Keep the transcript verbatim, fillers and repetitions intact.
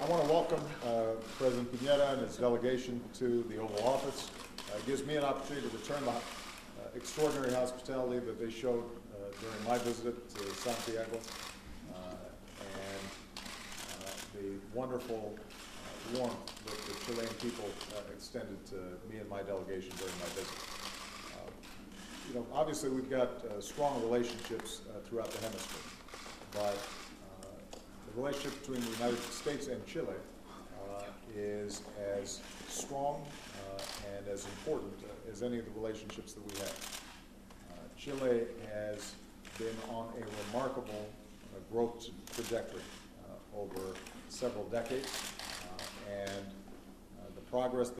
I want to welcome uh, President Piñera and his delegation to the Oval Office. Uh, it gives me an opportunity to return the uh, extraordinary hospitality that they showed uh, during my visit to Santiago uh, and uh, the wonderful uh, warmth that the Chilean people uh, extended to me and my delegation during my visit. Uh, you know, obviously we've got uh, strong relationships uh, throughout the hemisphere, but the relationship between the United States and Chile uh, is as strong uh, and as important uh, as any of the relationships that we have. Uh, Chile has been on a remarkable uh, growth trajectory uh, over several decades, uh, and uh, the progress